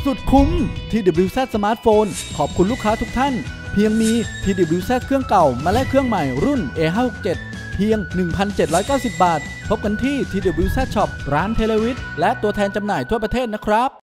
สุดคุ้ม TWZ สมาร์ทโฟนขอบคุณลูกค้าทุกท่านเพียงมี TWZ เครื่องเก่ามาแลกเครื่องใหม่รุ่น A567 เพียง 1,790 บาทพบกันที่ TWZ Shop ร้านเทเลวิทและตัวแทนจำหน่ายทั่วประเทศนะครับ